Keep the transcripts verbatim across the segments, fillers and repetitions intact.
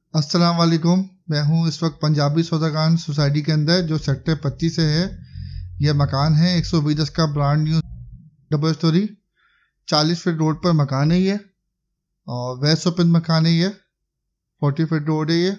अस्सलाम वालेकुम। मैं हूं इस वक्त पंजाबी सौदागान सोसाइटी के अंदर जो सेक्टर पच्चीस से है। यह मकान है एक सौ बीस का ब्रांड न्यू डबल स्टोरी चालीस फीट रोड पर मकान है ये, और वेस्ट ओपन मकान है ये। चालीस फीट रोड है ये।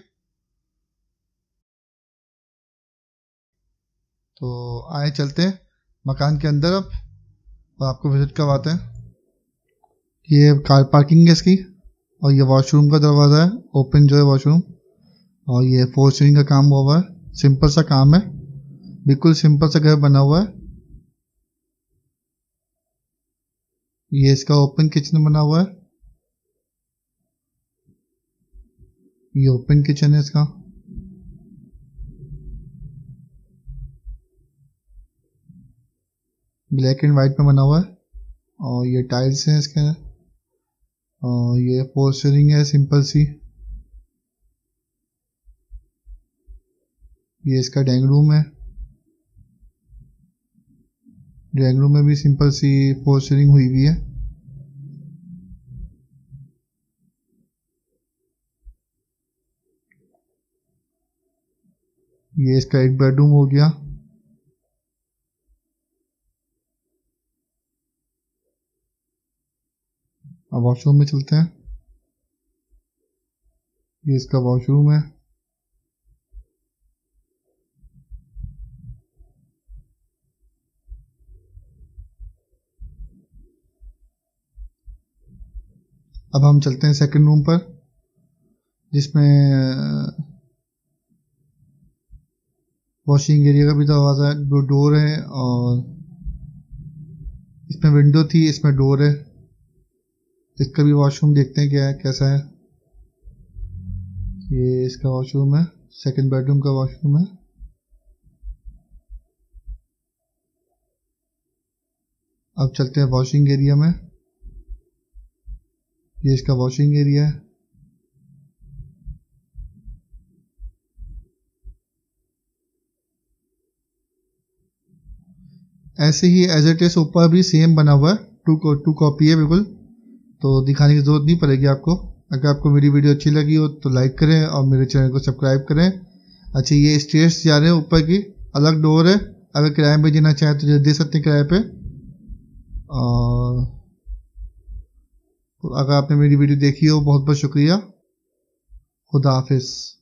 तो आए चलते हैं मकान के अंदर अब और आपको विजिट करवाते हैं। ये कार पार्किंग है इसकी, और ये वॉशरूम का दरवाज़ा है, ओपन जो है वॉशरूम। और ये फोर सीलिंग का काम हुआ है, सिंपल सा काम है, बिल्कुल सिंपल सा घर बना हुआ है। ये इसका ओपन किचन बना हुआ है। ये ओपन किचन है इसका। ब्लैक एंड वाइट में बना हुआ है, और ये टाइल्स हैं इसके अंदर। और ये फोर सीलिंग है सिंपल सी। ये इसका डाइनिंग रूम है। डाइनिंग रूम में भी सिंपल सी फोर सीलिंग हुई हुई है। ये इसका एक बेडरूम हो गया। अब वॉशरूम में चलते हैं। ये इसका वॉशरूम है। अब हम चलते हैं सेकंड रूम पर, जिसमें वॉशिंग एरिया का भी दरवाज़ा है, दो डोर है, और इसमें विंडो थी, इसमें डोर है। इसका भी वॉशरूम देखते हैं क्या है, कैसा है। ये इसका वॉशरूम है, सेकंड बेडरूम का वॉशरूम है। अब चलते हैं वॉशिंग एरिया में। ये इसका वॉशिंग एरिया है। ऐसे ही एज इट इज ऊपर भी सेम बना हुआ है, टू टू कॉपी है बिल्कुल, तो दिखाने की जरूरत नहीं पड़ेगी आपको। अगर आपको मेरी वीडियो अच्छी लगी हो तो लाइक करें और मेरे चैनल को सब्सक्राइब करें। अच्छा, ये स्टेयर्स जा रहे हैं ऊपर की, अलग डोर है। अगर किराए पे देना चाहे तो दे सकते हैं किराए पे। और अगर आपने मेरी वीडियो देखी हो बहुत बहुत शुक्रिया। खुदा हाफिज।